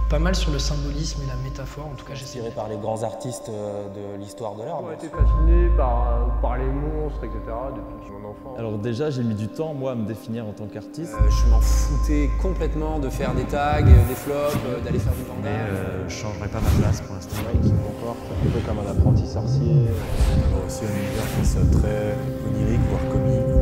pas mal sur le symbolisme et la métaphore, en tout cas j'essaie. Inspiré par les grands artistes de l'histoire de l'art. J'ai été fasciné par les monstres, etc. depuis mon enfance. Alors déjà, j'ai mis du temps, moi, à me définir en tant qu'artiste. Je m'en foutais complètement de faire des tags, des flops, d'aller faire du bandage. Je ne changerai pas ma place pour l'instant. Qui me comporte un peu comme un apprenti sorcier. On a aussi un univers qui soit très onirique, voire comique.